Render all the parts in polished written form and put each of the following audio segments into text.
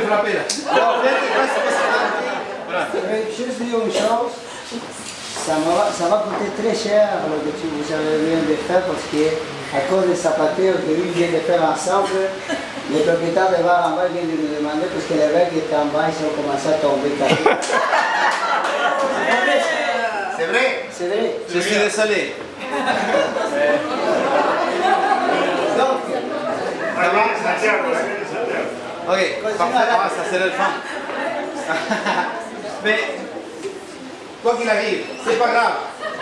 frapper là. Alors, viens, tu passes, voilà. Je vais juste dire une chose. Ça va coûter très cher ce que vous avez vient de faire parce qu'à cause des sapateurs que lui vient de faire ensemble, les propriétaires de bar en bas viennent de nous demander parce que les règles qui étaient en bas ils ont commencé à tomber. C'est vrai? C'est vrai. Je suis désolé. Donc, ok, parfait, ça c'est le fond. Mais, quoi qu'il arrive, c'est pas grave.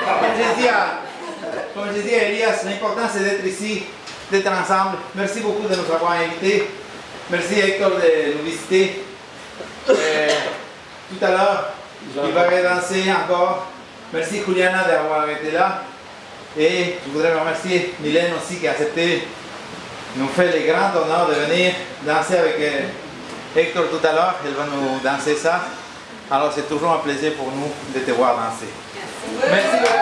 Comme je dis à Elias, l'important c'est d'être ici, d'être ensemble. Merci beaucoup de nous avoir invités. Merci Hector de nous visiter. Tout à l'heure, il va redanser encore. Merci Juliana d'avoir été là. Et je voudrais remercier Mylène aussi qui a accepté, nous fait le grand honneur de venir danser avec Hector tout à l'heure. Elle va nous danser ça. Alors c'est toujours un plaisir pour nous de te voir danser. Merci.